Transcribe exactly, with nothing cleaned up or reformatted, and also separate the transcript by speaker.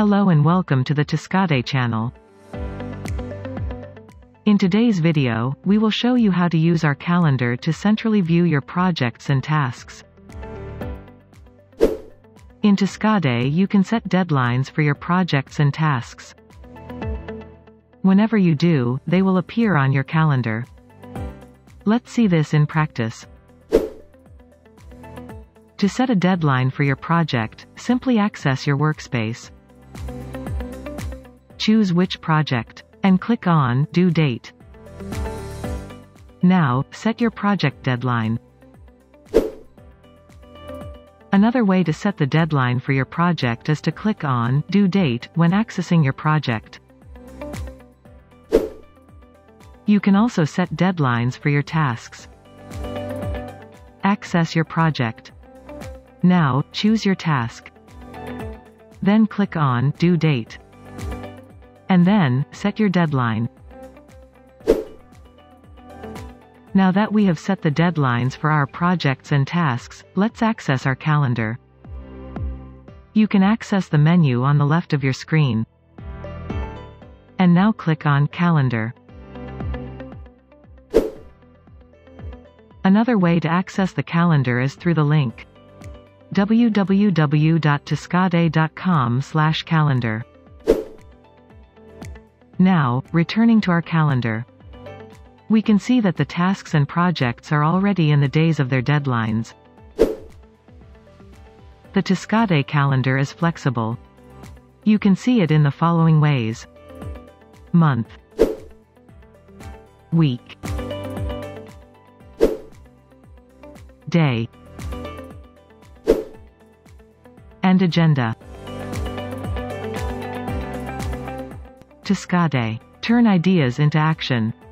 Speaker 1: Hello and welcome to the Tiscade channel. In today's video, we will show you how to use our calendar to centrally view your projects and tasks. In Tiscade, you can set deadlines for your projects and tasks. Whenever you do, they will appear on your calendar. Let's see this in practice. To set a deadline for your project, simply access your workspace. Choose which project, and click on Due Date. Now, set your project deadline. Another way to set the deadline for your project is to click on Due Date when accessing your project. You can also set deadlines for your tasks. Access your project. Now, choose your task. Then click on Due Date. And then, set your deadline. Now that we have set the deadlines for our projects and tasks, let's access our calendar. You can access the menu on the left of your screen. And now click on Calendar. Another way to access the calendar is through the link w w w dot tiscade dot com slash calendar. Now, returning to our calendar. We can see that the tasks and projects are already in the days of their deadlines. The Tiscade calendar is flexible. You can see it in the following ways: month, week, day, and agenda. Tiscade. Turn ideas into action.